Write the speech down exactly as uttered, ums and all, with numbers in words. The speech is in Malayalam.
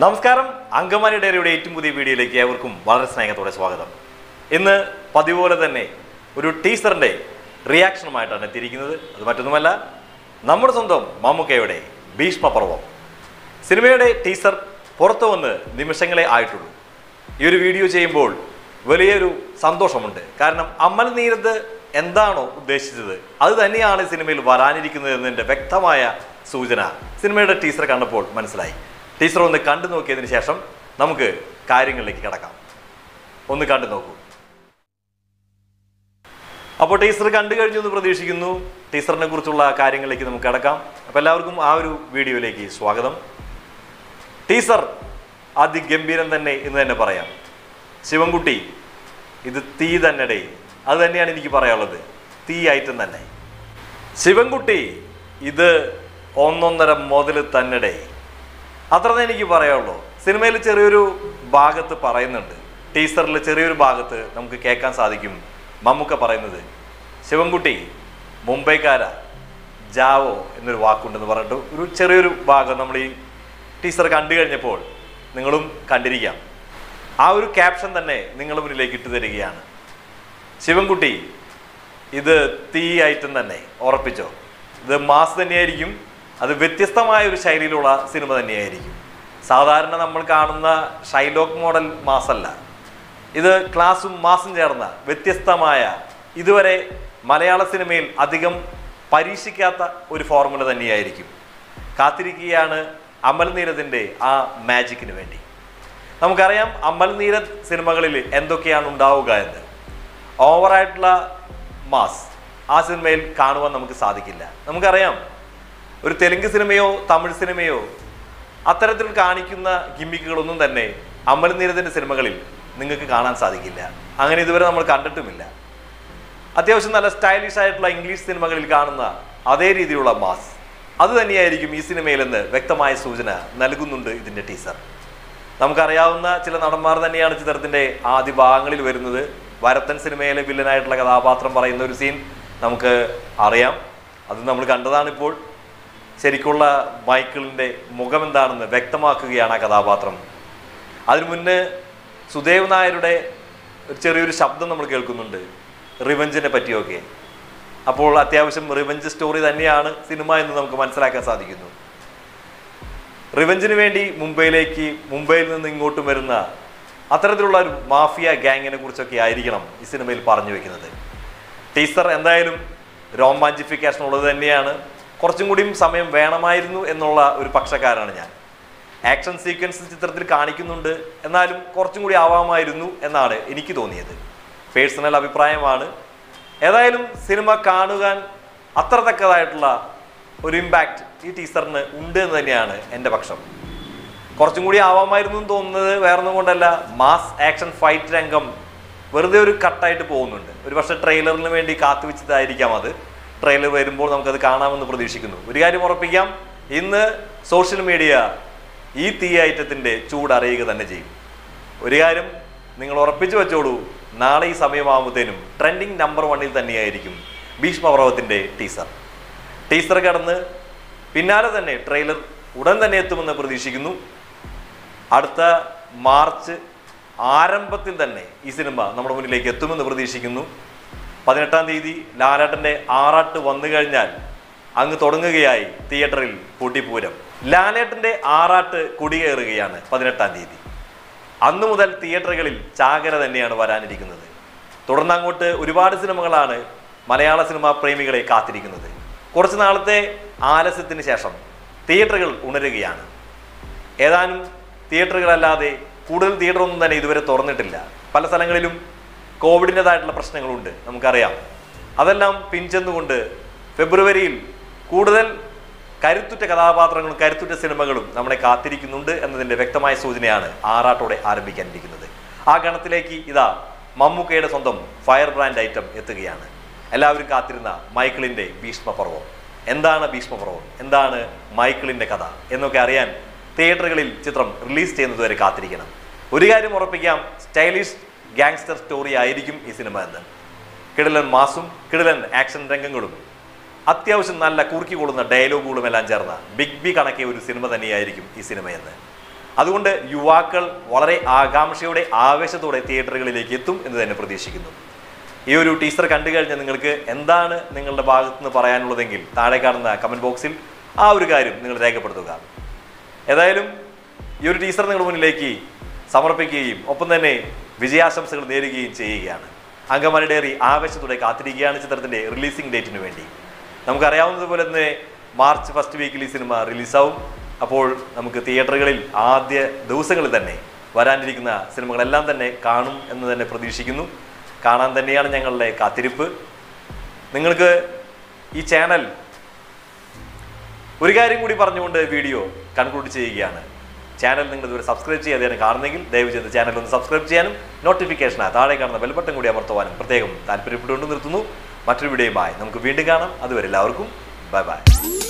നമസ്കാരം, അങ്കമാലി ഡയറിയുടെ ഏറ്റവും പുതിയ വീഡിയോയിലേക്ക് ഏവർക്കും വളരെ സ്നേഹത്തോടെ സ്വാഗതം. ഇന്ന് പതിപോലെ തന്നെ ഒരു ടീസറിൻ്റെ റിയാക്ഷനുമായിട്ടാണ് എത്തിയിരിക്കുന്നത്. അത് മറ്റൊന്നുമല്ല, നമ്മുടെ സ്വന്തം മമ്മൂക്കയുടെ ഭീഷ്മ പർവം സിനിമയുടെ ടീസർ പുറത്തു വന്ന് നിമിഷങ്ങളെ ആയിട്ടുള്ളൂ. ഈ ഒരു വീഡിയോ ചെയ്യുമ്പോൾ വലിയൊരു സന്തോഷമുണ്ട്. കാരണം അമൽ നീരദ് എന്താണോ ഉദ്ദേശിച്ചത് അത് തന്നെയാണ് സിനിമയിൽ വരാനിരിക്കുന്നത് എന്നതിൻ്റെ വ്യക്തമായ സൂചന സിനിമയുടെ ടീസർ കണ്ടപ്പോൾ മനസ്സിലായി. ടീസർ ഒന്ന് കണ്ടു നോക്കിയതിന് ശേഷം നമുക്ക് കാര്യങ്ങളിലേക്ക് കിടക്കാം. ഒന്ന് കണ്ടു നോക്കൂ. അപ്പോൾ ടീസർ കണ്ടു കഴിഞ്ഞു എന്ന് പ്രതീക്ഷിക്കുന്നു. ടീസറിനെ കുറിച്ചുള്ള കാര്യങ്ങളിലേക്ക് നമുക്ക് കിടക്കാം. അപ്പോൾ എല്ലാവർക്കും ആ ഒരു വീഡിയോയിലേക്ക് സ്വാഗതം. ടീസർ അതിഗംഭീരം തന്നെ എന്ന് തന്നെ പറയാം. ശിവൻകുട്ടി, ഇത് തീ തന്നെടേ, അത് തന്നെയാണ് എനിക്ക് പറയാനുള്ളത്. തീ ആയിട്ടും തന്നെ. ശിവൻകുട്ടി, ഇത് ഒന്നൊന്നര മുതൽ തന്നെടേ, അത്ര തന്നെ എനിക്ക് പറയാനുള്ളൂ. സിനിമയിൽ ചെറിയൊരു ഭാഗത്ത് പറയുന്നുണ്ട്, ടീസറിൽ ചെറിയൊരു ഭാഗത്ത് നമുക്ക് കേൾക്കാൻ സാധിക്കും മമ്മൂക്ക പറയുന്നത്, ശിവൻകുട്ടി മുംബൈക്കാര ജാവോ എന്നൊരു വാക്കുണ്ടെന്ന് പറഞ്ഞിട്ട് ഒരു ചെറിയൊരു ഭാഗം നമ്മൾ ഈ ടീസർ കണ്ടു കഴിഞ്ഞപ്പോൾ നിങ്ങളും കണ്ടിരിക്കാം. ആ ഒരു ക്യാപ്ഷൻ തന്നെ നിങ്ങളുടെ മുന്നിലേക്ക് ഇട്ടു തരികയാണ്. ശിവൻകുട്ടി, ഇത് തീ ആയിട്ടും തന്നെ ഉറപ്പിച്ചോ. ഇത് മാസ് തന്നെയായിരിക്കും. അത് വ്യത്യസ്തമായ ഒരു ശൈലിയിലുള്ള സിനിമ തന്നെയായിരിക്കും. സാധാരണ നമ്മൾ കാണുന്ന ഷൈലോക്ക് മോഡൽ മാസല്ല. ഇത് ക്ലാസും മാസും ചേർന്ന വ്യത്യസ്തമായ, ഇതുവരെ മലയാള സിനിമയിൽ അധികം പരീക്ഷിക്കാത്ത ഒരു ഫോർമുല തന്നെയായിരിക്കും. കാത്തിരിക്കുകയാണ് അമൽ നീരദിൻ്റെ ആ മാജിക്കിന് വേണ്ടി. നമുക്കറിയാം അമൽ നീരദ് സിനിമകളിൽ എന്തൊക്കെയാണ് ഉണ്ടാവുക എന്ന്. ഓവറായിട്ടുള്ള മാസ് ആ സിനിമയിൽ കാണുവാൻ നമുക്ക് സാധിക്കില്ല. നമുക്കറിയാം ഒരു തെലുങ്ക് സിനിമയോ തമിഴ് സിനിമയോ അത്തരത്തിൽ കാണിക്കുന്ന ഗിമ്മിക്കുകളൊന്നും തന്നെ അമൽ നീരദിൻ്റെ സിനിമകളിൽ നിങ്ങൾക്ക് കാണാൻ സാധിക്കില്ല. അങ്ങനെ ഇതുവരെ നമ്മൾ കണ്ടിട്ടുമില്ല. അത്യാവശ്യം നല്ല സ്റ്റൈലിഷ് ആയിട്ടുള്ള ഇംഗ്ലീഷ് സിനിമകളിൽ കാണുന്ന അതേ രീതിയിലുള്ള മാസ് അത് തന്നെയായിരിക്കും ഈ സിനിമയിലെന്ന് വ്യക്തമായ സൂചന നൽകുന്നുണ്ട് ഇതിൻ്റെ ടീസർ. നമുക്കറിയാവുന്ന ചില നടന്മാർ തന്നെയാണ് ചിത്രത്തിൻ്റെ ആദ്യ ഭാഗങ്ങളിൽ വരുന്നത്. വരത്തൻ സിനിമയിലെ വില്ലനായിട്ടുള്ള കഥാപാത്രം പറയുന്ന ഒരു സീൻ നമുക്ക് അറിയാം. അത് നമ്മൾ കണ്ടതാണിപ്പോൾ. ശരിക്കുള്ള മൈക്കിളിൻ്റെ മുഖം എന്താണെന്ന് വ്യക്തമാക്കുകയാണ് ആ കഥാപാത്രം. അതിനു മുന്നേ സുദേവ് നായരുടെ ഒരു ചെറിയൊരു ശബ്ദം നമ്മൾ കേൾക്കുന്നുണ്ട് റിവെഞ്ചിനെ പറ്റിയൊക്കെ. അപ്പോൾ അത്യാവശ്യം റിവെഞ്ച് സ്റ്റോറി തന്നെയാണ് സിനിമ എന്ന് നമുക്ക് മനസ്സിലാക്കാൻ സാധിക്കുന്നു. റിവെഞ്ചിന് വേണ്ടി മുംബൈയിലേക്ക്, മുംബൈയിൽ നിന്ന് ഇങ്ങോട്ടും വരുന്ന അത്തരത്തിലുള്ള ഒരു മാഫിയ ഗ്യാങ്ങിനെ കുറിച്ചൊക്കെ ആയിരിക്കണം ഈ സിനിമയിൽ പറഞ്ഞു വെക്കുന്നത്. ടീസർ എന്തായാലും റൊമാൻറ്റിഫിക്കേഷൻ ഉള്ളത് തന്നെയാണ്. കുറച്ചും കൂടിയും സമയം വേണമായിരുന്നു എന്നുള്ള ഒരു പക്ഷക്കാരാണ് ഞാൻ. ആക്ഷൻ സീക്വൻസ് ചിത്രത്തിൽ കാണിക്കുന്നുണ്ട്, എന്നാലും കുറച്ചും കൂടി ആവാമായിരുന്നു എന്നാണ് എനിക്ക് തോന്നിയത്. പേഴ്സണൽ അഭിപ്രായമാണ്. ഏതായാലും സിനിമ കാണുവാൻ അത്ര തക്കതായിട്ടുള്ള ഒരു ഇമ്പാക്റ്റ് ഈ ടീസറിന് ഉണ്ട് എന്ന് തന്നെയാണ് എൻ്റെ പക്ഷം. കുറച്ചും കൂടി ആവാമായിരുന്നു എന്ന് തോന്നുന്നത് വേറൊന്നും കൊണ്ടല്ല, മാസ് ആക്ഷൻ ഫൈറ്റ് രംഗം വെറുതെ ഒരു കട്ടായിട്ട് പോകുന്നുണ്ട്. ഒരു പക്ഷേ ട്രെയിലറിന് വേണ്ടി കാത്തുവെച്ചതായിരിക്കാം അത്. ട്രെയിലർ വരുമ്പോൾ നമുക്കത് കാണാമെന്ന് പ്രതീക്ഷിക്കുന്നു. ഒരു കാര്യം ഉറപ്പിക്കാം, ഇന്ന് സോഷ്യൽ മീഡിയ ഈ തീ ഐറ്റത്തിൻ്റെ ചൂട് അറിയുക തന്നെ ചെയ്യും. ഒരു കാര്യം നിങ്ങൾ ഉറപ്പിച്ചു വെച്ചോളൂ, നാളെ ഈ സമയമാകുമ്പോഴത്തേനും ട്രെൻഡിങ് നമ്പർ വണ്ണിൽ തന്നെയായിരിക്കും ഭീഷ്മ പർവത്തിൻ്റെ ടീസർ. ടീസർ കടന്ന് പിന്നാലെ തന്നെ ട്രെയിലർ ഉടൻ തന്നെ എത്തുമെന്ന് പ്രതീക്ഷിക്കുന്നു. അടുത്ത മാർച്ച് ആരംഭത്തിൽ തന്നെ ഈ സിനിമ നമ്മുടെ മുന്നിലേക്ക് എത്തുമെന്ന് പ്രതീക്ഷിക്കുന്നു. പതിനെട്ടാം തീയതി ലാലേട്ടൻ്റെ ആറാട്ട് വന്നു കഴിഞ്ഞാൽ അങ്ങ് തുടങ്ങുകയായി തിയേറ്ററിൽ പൊട്ടിപ്പൂരം. ലാലേട്ടൻ്റെ ആറാട്ട് കൊടിയേറുകയാണ് പതിനെട്ടാം തീയതി. അന്നു മുതൽ തിയേറ്ററുകളിൽ ചാകര തന്നെയാണ് വരാനിരിക്കുന്നത്. തുടർന്ന് അങ്ങോട്ട് ഒരുപാട് സിനിമകളാണ് മലയാള സിനിമാ പ്രേമികളെ കാത്തിരിക്കുന്നത്. കുറച്ച് നാളത്തെ ആലസ്യത്തിന് ശേഷം തിയേറ്ററുകൾ ഉണരുകയാണ്. ഏതാനും തിയേറ്ററുകളല്ലാതെ കൂടുതൽ തിയേറ്ററൊന്നും തന്നെ ഇതുവരെ തുറന്നിട്ടില്ല. പല സ്ഥലങ്ങളിലും കോവിഡിൻ്റെതായിട്ടുള്ള പ്രശ്നങ്ങളുണ്ട്, നമുക്കറിയാം. അതെല്ലാം പിൻചെന്നുകൊണ്ട് ഫെബ്രുവരിയിൽ കൂടുതൽ കരുത്തുറ്റ കഥാപാത്രങ്ങളും കരുത്തുറ്റ സിനിമകളും നമ്മളെ കാത്തിരിക്കുന്നുണ്ട് എന്നതിൻ്റെ വ്യക്തമായ സൂചനയാണ് ആറാട്ടോടെ ആരംഭിക്കാനിരിക്കുന്നത്. ആ ഗണത്തിലേക്ക് ഇതാ മമ്മൂക്കയുടെ സ്വന്തം ഫയർ ബ്രാൻഡ് ഐറ്റം എത്തുകയാണ്. എല്ലാവരും കാത്തിരുന്ന മൈക്കിളിൻ്റെ ഭീഷ്മ പർവം. എന്താണ് ഭീഷ്മ പർവം, എന്താണ് മൈക്കിളിൻ്റെ കഥ എന്നൊക്കെ അറിയാൻ തിയേറ്ററുകളിൽ ചിത്രം റിലീസ് ചെയ്യുന്നതുവരെ കാത്തിരിക്കണം. ഒരു കാര്യം ഉറപ്പിക്കാം, സ്റ്റൈലിഷ് ഗാങ്സ്റ്റർ സ്റ്റോറി ആയിരിക്കും ഈ സിനിമ എന്ന്. കിടിലൻ മാസും കിടിലൻ ആക്ഷൻ രംഗങ്ങളും അത്യാവശ്യം നല്ല കുറുക്കി കൊള്ളുന്ന ഡയലോഗുകളും എല്ലാം ചേർന്ന ബിഗ് ബി കണക്കിയ ഒരു സിനിമ തന്നെയായിരിക്കും ഈ സിനിമയെന്ന്. അതുകൊണ്ട് യുവാക്കൾ വളരെ ആകാംക്ഷയോടെ ആവേശത്തോടെ തിയേറ്ററുകളിലേക്ക് എത്തും എന്ന് തന്നെ പ്രതീക്ഷിക്കുന്നു. ഈ ഒരു ടീസർ കണ്ടു കഴിഞ്ഞാൽ നിങ്ങൾക്ക് എന്താണ് നിങ്ങളുടെ ഭാഗത്തു നിന്ന് പറയാനുള്ളതെങ്കിൽ താഴെ കാണുന്ന കമൻറ്റ് ബോക്സിൽ ആ ഒരു കാര്യം നിങ്ങൾ രേഖപ്പെടുത്തുക. ഏതായാലും ഈ ഒരു ടീസർ നിങ്ങളുടെ മുന്നിലേക്ക് സമർപ്പിക്കുകയും ഒപ്പം തന്നെ വിജയാശംസകൾ നേരുകയും ചെയ്യുകയാണ്. അങ്കമാലി ഡയറി ആവേശത്തോടെ കാത്തിരിക്കുകയാണ് ചിത്രത്തിൻ്റെ റിലീസിംഗ് ഡേറ്റിന് വേണ്ടി. നമുക്കറിയാവുന്നതുപോലെ തന്നെ മാർച്ച് ഫസ്റ്റ് വീക്കിൽ ഈ സിനിമ റിലീസാവും. അപ്പോൾ നമുക്ക് തിയേറ്ററുകളിൽ ആദ്യ ദിവസങ്ങളിൽ തന്നെ വരാനിരിക്കുന്ന സിനിമകളെല്ലാം തന്നെ കാണും എന്ന് തന്നെ പ്രതീക്ഷിക്കുന്നു. കാണാൻ തന്നെയാണ് ഞങ്ങളുടെ കാത്തിരിപ്പ്. നിങ്ങൾക്ക് ഈ ചാനൽ ഒരു കാര്യം കൂടി പറഞ്ഞുകൊണ്ട് വീഡിയോ കൺക്ലൂഡ് ചെയ്യുകയാണ്. ചാനൽ നിങ്ങൾ ഇതുവരെ സബ്സ്ക്രൈബ് ചെയ്യാതെയാണ് കാണുന്നെങ്കിൽ ദയവ് ചെയ്ത് ചാനൽ ഒന്ന് സബ്സ്ക്രൈബ് ചെയ്യാനും നോട്ടിഫിക്കേഷനാ താഴെ കാണുന്ന ബെൽ ബട്ടൺ കൂടി അമർത്തുവാനും പ്രത്യേകം താല്പര്യപ്പെട്ടുകൊണ്ട് നിർത്തുന്നു. മറ്റൊരു വീഡിയോയുമായി നമുക്ക് വീണ്ടും കാണാം. അതുവരെ എല്ലാവർക്കും ബൈ ബൈ.